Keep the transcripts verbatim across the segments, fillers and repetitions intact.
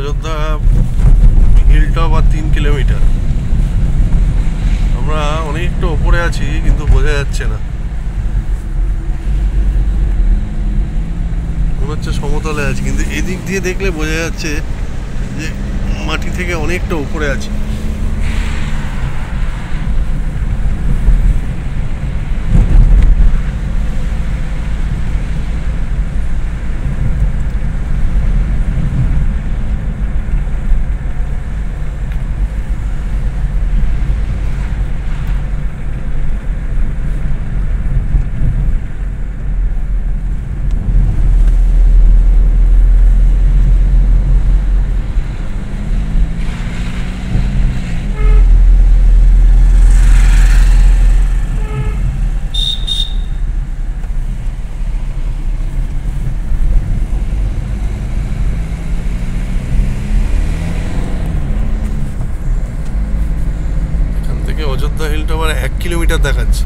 Ayodhya hilltop আর তিন kilometre. আমরা অনেকটা ওপরে আছি কিন্তু বোঝা যাচ্ছে না, মনে হচ্ছে সমতলে আছি, কিন্তু এদিক দিয়ে দেখলে বোঝা যাচ্ছে যে মাটি থেকে অনেকটা উপরে আছি। অযোধ্যা হিলটা আবার এক কিলোমিটার দেখাচ্ছে।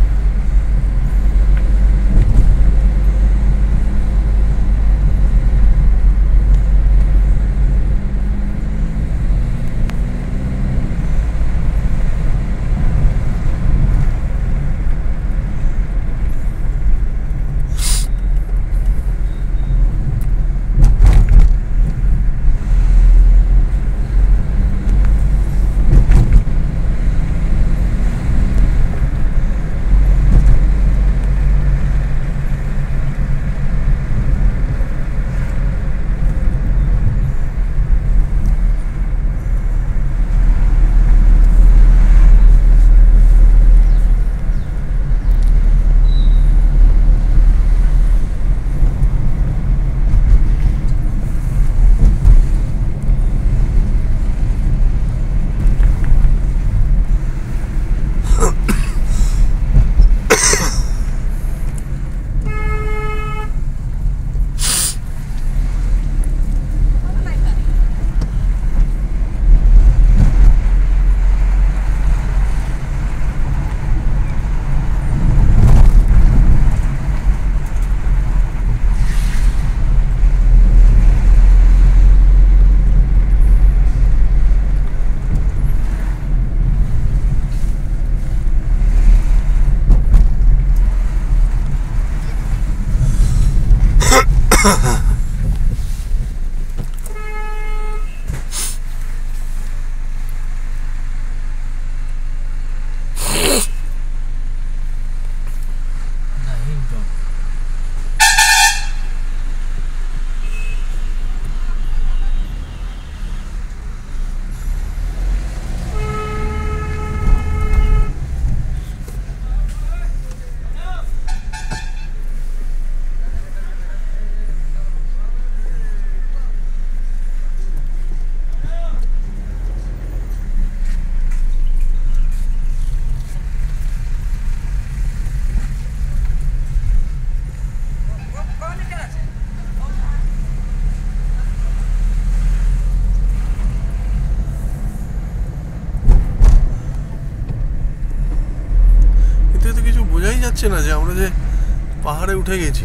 যাচ্ছে না যে আমরা যে পাহাড়ে উঠে গেছি।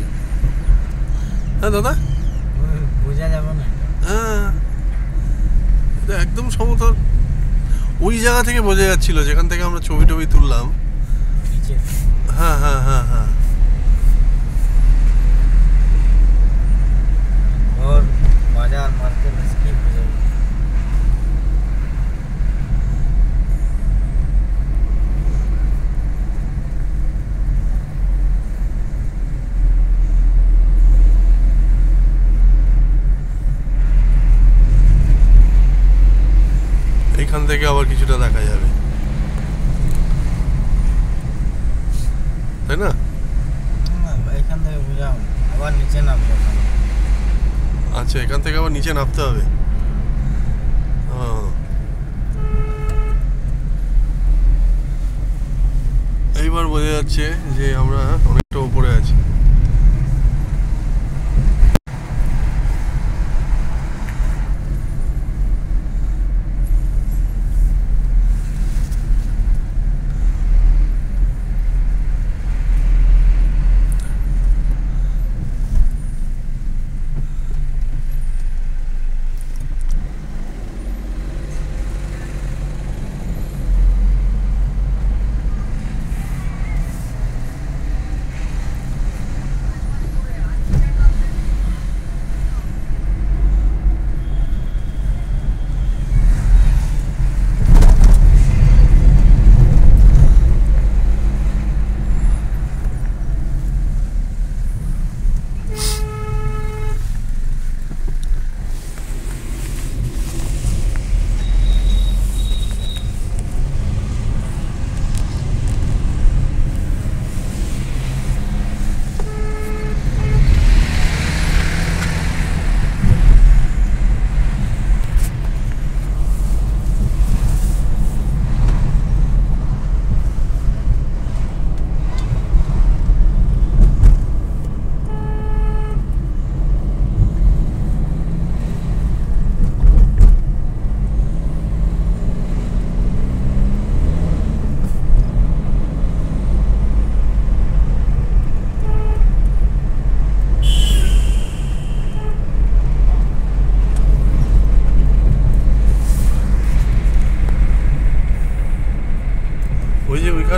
হ্যাঁ দাদা, বোঝা যাবে না। হ্যাঁ, এটা একদম সমতল। ওই জায়গা থেকে বোঝা যাচ্ছিল যেখান থেকে আমরা ছবি টবি তুললাম। হ্যাঁ হ্যাঁ হ্যাঁ হ্যাঁ और बाजार मार्केट में स्कीप हो जाएगी। এইখান থেকে আবার কিছুটা দেখা যাবে, তাই না? এখান থেকে বুঝাও আবার নিচে নামতে হবে। আচ্ছা, এখান থেকে আবার নিচে নামতে হবে। এইবার বোঝা যাচ্ছে যে আমরা অনেকটা উপরে আছি।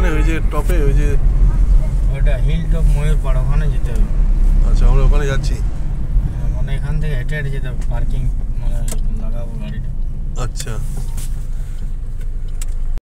ওখানে ওই যে টপে ওই যে ওটা হিল টপ ময়ূর পাড় ওখানে যেতে হবে। আচ্ছা আমরা ওখানে যাচ্ছি। হ্যাঁ, মানে এখান থেকে হেঁটে হেঁটে যেতে হবে, পার্কিং মানে লাগাবো গাড়িটা। আচ্ছা